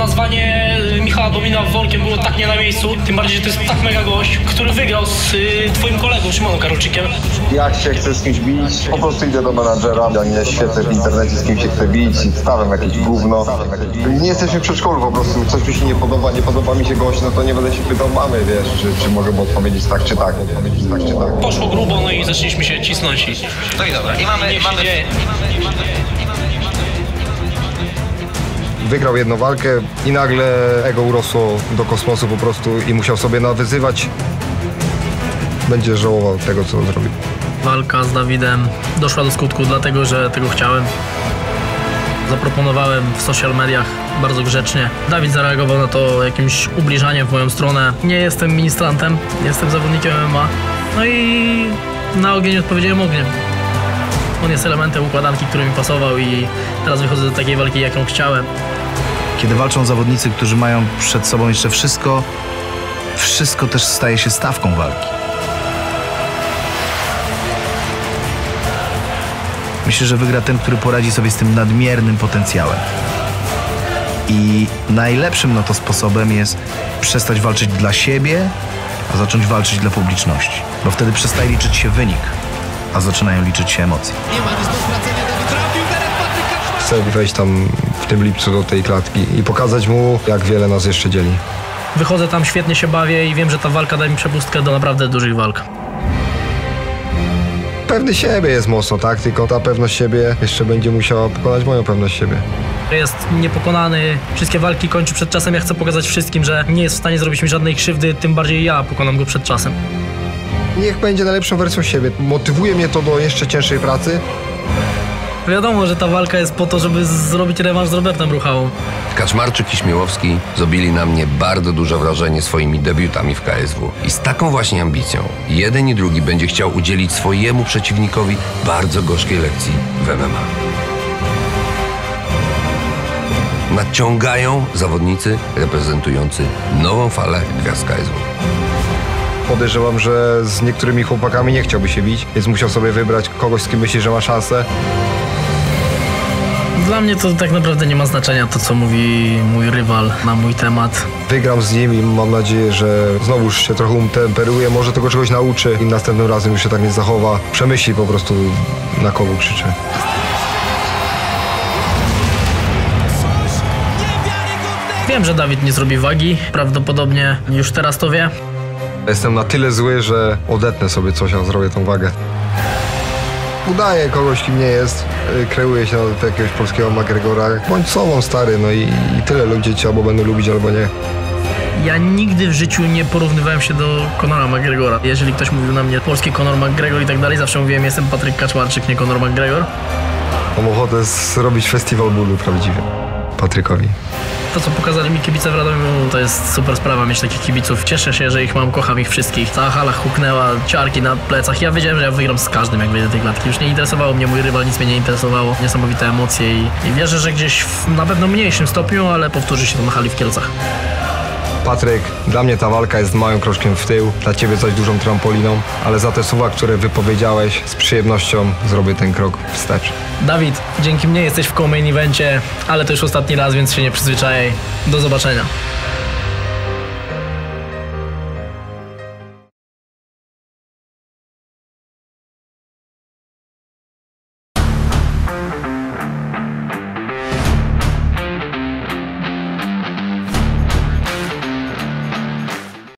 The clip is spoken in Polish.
nazwanie Michała Domina workiem było tak nie na miejscu, tym bardziej, że to jest tak mega gość, który wygrał z twoim kolegą Szymonem Karolczykiem. Jak się chcę z kimś bić, po prostu idę do menadżera, ja nie świecę w internecie, z kim się chcę bić i stawiam jakieś gówno. Nie jesteśmy w przedszkolu, po prostu coś mi się nie podoba mi się gość, no to nie będę się pytał mamy, wiesz, czy mogę mu odpowiedzieć tak czy tak, Poszło grubo, no i zaczęliśmy się cisnąć. No i dobra, i mamy... Wygrał jedną walkę i nagle ego urosło do kosmosu po prostu i musiał sobie nawyzywać. Będzie żałował tego, co zrobił. Walka z Dawidem doszła do skutku, dlatego że tego chciałem. Zaproponowałem w social mediach bardzo grzecznie. Dawid zareagował na to jakimś ubliżaniem w moją stronę. Nie jestem ministrantem, jestem zawodnikiem MMA. No i na ogień odpowiedziałem ogniem. On jest elementem układanki, który mi pasował i teraz wychodzę do takiej walki, jaką chciałem. Kiedy walczą zawodnicy, którzy mają przed sobą jeszcze wszystko też staje się stawką walki. Myślę, że wygra ten, który poradzi sobie z tym nadmiernym potencjałem. I najlepszym na to sposobem jest przestać walczyć dla siebie, a zacząć walczyć dla publiczności. Bo wtedy przestaje liczyć się wynik, a zaczynają liczyć się emocje. Chcę wejść tam w tym lipcu do tej klatki i pokazać mu, jak wiele nas jeszcze dzieli. Wychodzę tam, świetnie się bawię i wiem, że ta walka da mi przepustkę do naprawdę dużych walk. Pewny siebie jest mocno, tak? Tylko ta pewność siebie jeszcze będzie musiała pokonać moją pewność siebie. Jest niepokonany, wszystkie walki kończy przed czasem. Ja chcę pokazać wszystkim, że nie jest w stanie zrobić mi żadnej krzywdy, tym bardziej ja pokonam go przed czasem. Niech będzie najlepszą wersją siebie. Motywuje mnie to do jeszcze cięższej pracy. Wiadomo, że ta walka jest po to, żeby zrobić rewanż z Robertem Ruchałą. Kaczmarczyk i Śmiłowski zrobili na mnie bardzo duże wrażenie swoimi debiutami w KSW. I z taką właśnie ambicją jeden i drugi będzie chciał udzielić swojemu przeciwnikowi bardzo gorzkiej lekcji w MMA. Nadciągają zawodnicy reprezentujący nową falę gwiazd KSW. Podejrzewam, że z niektórymi chłopakami nie chciałby się bić, więc musiał sobie wybrać kogoś, z kim myśli, że ma szansę. Dla mnie to tak naprawdę nie ma znaczenia to, co mówi mój rywal na mój temat. Wygram z nim i mam nadzieję, że znowuż się trochę umtemperuje, może tego czegoś nauczy i następnym razem już się tak nie zachowa. Przemyśli po prostu, na kogo krzyczy. Wiem, że Dawid nie zrobi wagi, prawdopodobnie już teraz to wie. Jestem na tyle zły, że odetnę sobie coś, a zrobię tą wagę. Udaję kogoś, kim nie jest, kreuję się na jakiegoś polskiego McGregora. Bądź sobą, stary, no i tyle. Ludzie cię albo będą lubić, albo nie. Ja nigdy w życiu nie porównywałem się do Conora McGregora. Jeżeli ktoś mówił na mnie polski Conor McGregor i tak dalej, zawsze mówiłem, jestem Patryk Kaczmarczyk, nie Conor McGregor. Mam ochotę zrobić festiwal bólu prawdziwy Patrykowi. To, co pokazali mi kibice w Radomiu, to jest super sprawa mieć takich kibiców. Cieszę się, że ich mam, kocham ich wszystkich. Cała hala huknęła, ciarki na plecach. Ja wiedziałem, że ja wygram z każdym, jak wyjdę do tej klatki. Już nie interesowało mnie mój rywal, nic mnie nie interesowało. Niesamowite emocje i wierzę, że gdzieś w na pewno mniejszym stopniu, ale powtórzy się to na hali w Kielcach. Patryk, dla mnie ta walka jest małym kroczkiem w tył, dla ciebie zaś dużą trampoliną, ale za te słowa, które wypowiedziałeś, z przyjemnością zrobię ten krok wstecz. Dawid, dzięki mnie jesteś w co-main evencie, ale to już ostatni raz, więc się nie przyzwyczajaj. Do zobaczenia.